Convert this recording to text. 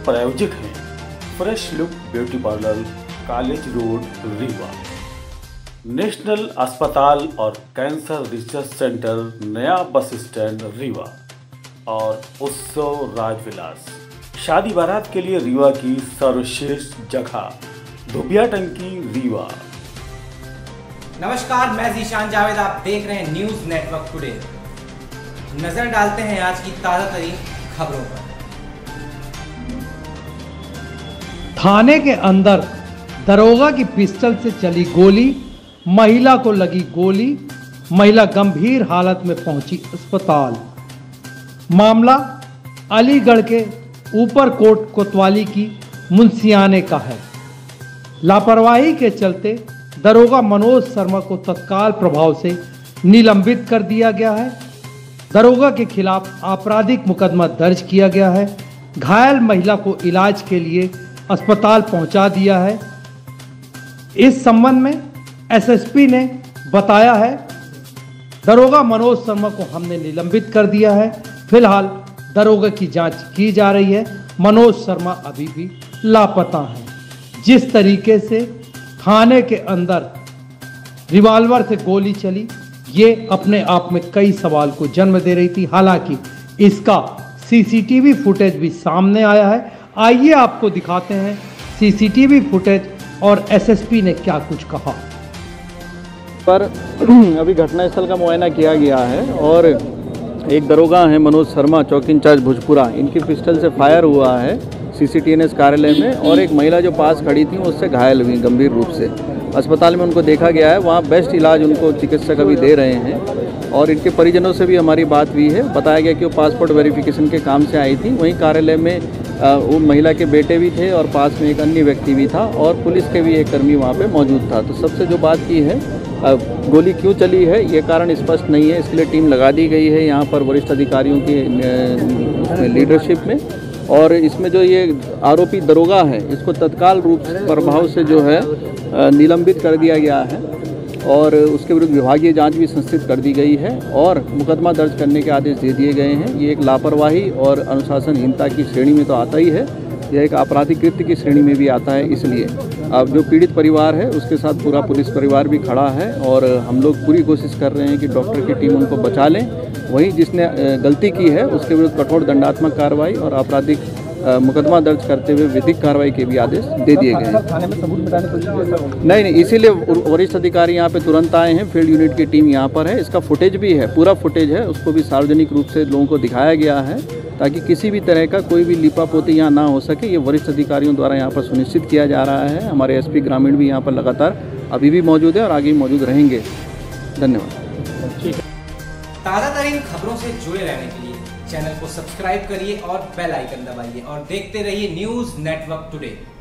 प्रायोजक हैं fresh look beauty parlour, college road, Rewa. National अस्पताल और कैंसर रिसर्च सेंटर, नया बस स्टैंड, रीवा। और उत्सव राजविलास, शादी बारात के लिए रीवा की सर्वश्रेष्ठ जगह, धुबिया टंकी, रीवा। नमस्कार, मैं जीशान जावेद, आप देख रहे हैं न्यूज नेटवर्क टुडे। नजर डालते हैं आज की ताजा तरीन खबरों पर। थाने के अंदर दरोगा की पिस्टल से चली गोली, महिला को लगी गोली, महिला गंभीर हालत में पहुंची अस्पताल। मामला अलीगढ़ के ऊपरकोट कोतवाली की मुंशियाने का है। लापरवाही के चलते दरोगा मनोज शर्मा को तत्काल प्रभाव से निलंबित कर दिया गया है। दरोगा के खिलाफ आपराधिक मुकदमा दर्ज किया गया है। घायल महिला को इलाज के लिए अस्पताल पहुंचा दिया है। इस संबंध में एसएसपी ने बताया है, दरोगा मनोज शर्मा को हमने निलंबित कर दिया है। फिलहाल दरोगा की जांच की जा रही है। मनोज शर्मा अभी भी लापता हैं। जिस तरीके से थाने के अंदर रिवॉल्वर से गोली चली, ये अपने आप में कई सवाल को जन्म दे रही थी। हालांकि इसका सीसीटीवी फुटेज भी सामने आया है। आइए आपको दिखाते हैं सीसीटीवी फुटेज और एसएसपी ने क्या कुछ कहा। पर अभी घटनास्थल का मुआयना किया गया है और एक दरोगा है मनोज शर्मा, चौकी इंचार्ज भोजपुरा, इनकी पिस्टल से फायर हुआ है सीसीटीएनएस कार्यालय में और एक महिला जो पास खड़ी थी उससे घायल हुई गंभीर रूप से। अस्पताल में उनको देखा गया है, वहाँ बेस्ट इलाज उनको चिकित्सक अभी दे रहे हैं। और इनके परिजनों से भी हमारी बात हुई है। बताया गया कि वो पासपोर्ट वेरिफिकेशन के काम से आई थी। वहीं कार्यालय में वो महिला के बेटे भी थे और पास में एक अन्य व्यक्ति भी था और पुलिस के भी एक कर्मी वहाँ पे मौजूद था। तो सबसे जो बात की है, गोली क्यों चली है ये कारण स्पष्ट नहीं है। इसके लिए टीम लगा दी गई है यहाँ पर वरिष्ठ अधिकारियों की लीडरशिप में। और इसमें जो ये आरोपी दरोगा है, इसको तत्काल रूप प्रभाव से जो है निलंबित कर दिया गया है और उसके विरुद्ध विभागीय जांच भी संस्थित कर दी गई है और मुकदमा दर्ज करने के आदेश दे दिए गए हैं। ये एक लापरवाही और अनुशासनहीनता की श्रेणी में तो आता ही है, यह एक आपराधिक कृत्य की श्रेणी में भी आता है। इसलिए अब जो पीड़ित परिवार है उसके साथ पूरा पुलिस परिवार भी खड़ा है और हम लोग पूरी कोशिश कर रहे हैं कि डॉक्टर की टीम उनको बचा लें। वहीं जिसने गलती की है उसके विरुद्ध कठोर दंडात्मक कार्रवाई और आपराधिक मुकदमा दर्ज करते हुए विधिक कार्रवाई के भी आदेश दे दिए गए हैं। थाने में सबूत मिटाने की कोशिश की? नहीं, इसीलिए वरिष्ठ अधिकारी यहाँ पे तुरंत आए हैं। फील्ड यूनिट की टीम यहाँ पर है। इसका फुटेज भी है, पूरा फुटेज है, उसको भी सार्वजनिक रूप से लोगों को दिखाया गया है ताकि किसी भी तरह का कोई भी लिपापोती यहाँ ना हो सके। ये वरिष्ठ अधिकारियों द्वारा यहाँ पर सुनिश्चित किया जा रहा है। हमारे एसपी ग्रामीण भी यहाँ पर लगातार अभी भी मौजूद है और आगे भी मौजूद रहेंगे। धन्यवाद। ताज़ा तरीन खबरों से जुड़े रहने के लिए चैनल को सब्सक्राइब करिए और बेल आइकन दबाइए और देखते रहिए न्यूज नेटवर्क टुडे।